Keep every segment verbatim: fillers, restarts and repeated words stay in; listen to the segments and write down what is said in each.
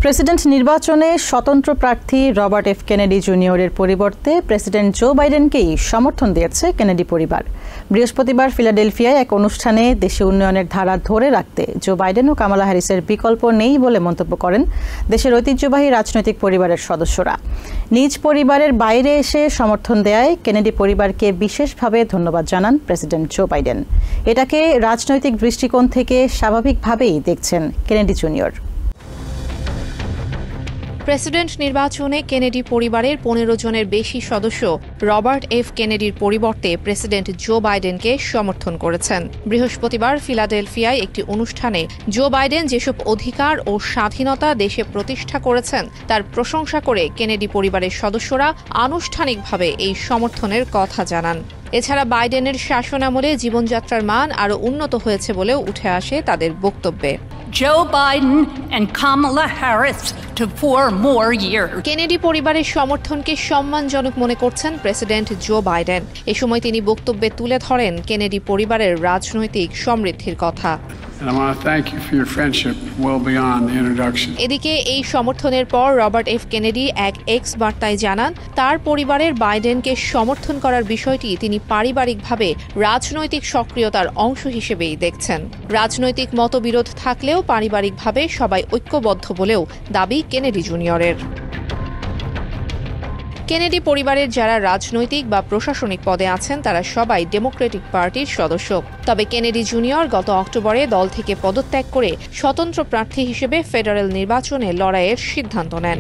President নির্বাচনে স্বতন্ত্র প্রার্থী রবার্ট এফ কেনেডি জুনিয়রের পরিবর্তে প্রেসিডেন্ট জো বাইডেনকেই সমর্থন দিয়েছে কেনেডি পরিবার। বৃহস্পতিবার ফিলাডেলফিয়ায় এক অনুষ্ঠানে দেশে উন্নয়নের ধারা ধরে রাখতে জো বাইডেন ও কামালা হ্যারিসের বিকল্প নেই বলে মন্তব্য করেন দেশের ঐতিহ্যবাহী রাজনৈতিক পরিবারের সদস্যরা। নিজ পরিবারের বাইরে এসে সমর্থন দেয়ায় কেনেডি পরিবারকে বিশেষভাবে ধন্যবাদ জানান প্রেসিডেন্ট জো বাইডেন। এটাকে রাজনৈতিক দৃষ্টিকোণ থেকে স্বাভাবিকভাবেই দেখছেন কেনেডি জুনিয়র। প্রেসিডেন্ট নির্বাচনে কেনেডি পরিবারের পনেরো জনের বেশি সদস্য রবার্ট এফ কেনেডির পরিবর্তে প্রেসিডেন্ট জো বাইডেনকে সমর্থন করেছেন। বৃহস্পতিবার ফিলাডেলফিয়ায় একটি অনুষ্ঠানে জো বাইডেন যেসব অধিকার ও স্বাধীনতা দেশে প্রতিষ্ঠা করেছেন তার প্রশংসা করে কেনেডি পরিবারের সদস্যরা আনুষ্ঠানিকভাবে এই সমর্থনের কথা জানান। এছাড়া বাইডেনের শাসনামলে জীবনযাত্রার মান আরও উন্নত হয়েছে বলেও উঠে আসে তাদের বক্তব্যে। Joe Biden and Kamala Harris to four more years. Kennedy পরিবারের সমর্থনকে সম্মানজনক মনে করছেন প্রেসিডেন্ট জো বাইডেন। এ সময় তিনি বক্তব্যে তুলে ধরেন কেনেডি পরিবারের রাজনৈতিক সমৃদ্ধির কথা। এদিকে এই সমর্থনের পর রবার্ট এফ কেনেডি এক এক্স বার্তায় জানান তার পরিবারের বাইডেনকে সমর্থন করার বিষয়টি তিনি পারিবারিকভাবে রাজনৈতিক সক্রিয়তার অংশ হিসেবেই দেখছেন। রাজনৈতিক মতবিরোধ থাকলেও পারিবারিকভাবে সবাই ঐক্যবদ্ধ বলেও দাবি কেনেডি জুনিয়রের। কেনেডি পরিবারের যারা রাজনৈতিক বা প্রশাসনিক পদে আছেন তারা সবাই ডেমোক্রেটিক পার্টির সদস্য। তবে কেনেডি জুনিয়র গত অক্টোবরে দল থেকে পদত্যাগ করে স্বতন্ত্র প্রার্থী হিসেবে ফেডারেল নির্বাচনে লড়াইয়ের সিদ্ধান্ত নেন।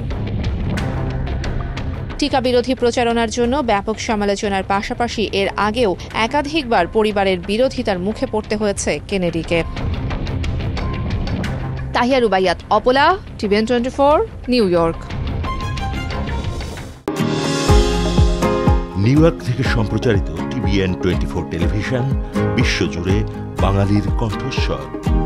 টিকা বিরোধী প্রচারণার জন্য ব্যাপক সমালোচনার পাশাপাশি এর আগেও একাধিকবার পরিবারের বিরোধিতার মুখে পড়তে হয়েছে কেনেডিকে। তাহিয়া রুবাইয়াত, অপলা, TVN twenty four, New York. New York থেকে সম্প্রচারিত টিভিএন টোয়েন্টি ফোর টেলিভিশন বিশ্বজুড়ে বাঙালির কণ্ঠস্বর।